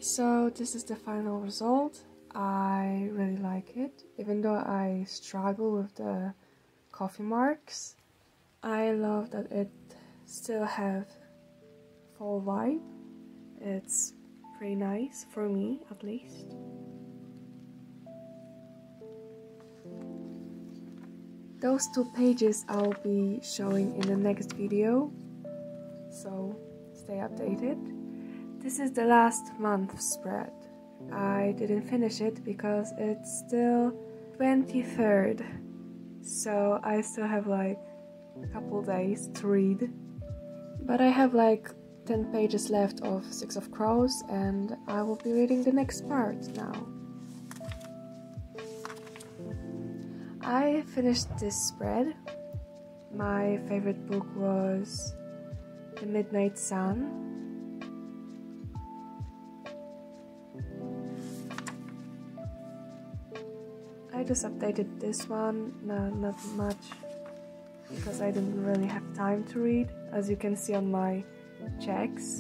So this is the final result. I really like it, even though I struggle with the coffee marks. I love that it still have fall vibe. It's pretty nice, for me at least. Those 2 pages I'll be showing in the next video, so stay updated. This is the last month spread. I didn't finish it because it's still 23rd, so I still have like a couple days to read. But I have like 10 pages left of Six of Crows, and I will be reading the next part now. I finished this spread. My favorite book was The Midnight Sun. I just updated this one, no, not much, because I didn't really have time to read, as you can see on my checks.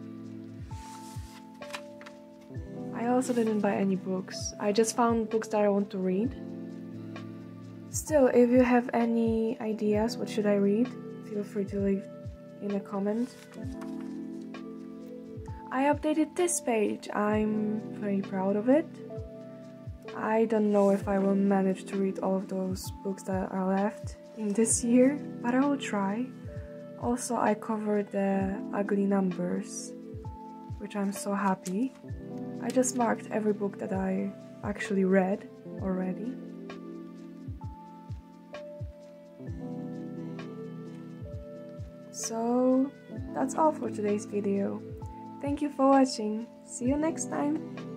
I also didn't buy any books, I just found books that I want to read. Still, if you have any ideas what should I read, feel free to leave in a comment. I updated this page, I'm very proud of it. I don't know if I will manage to read all of those books that are left in this year, but I will try. Also, I covered the ugly numbers, which I'm so happy. I just marked every book that I actually read already. So, that's all for today's video. Thank you for watching. See you next time!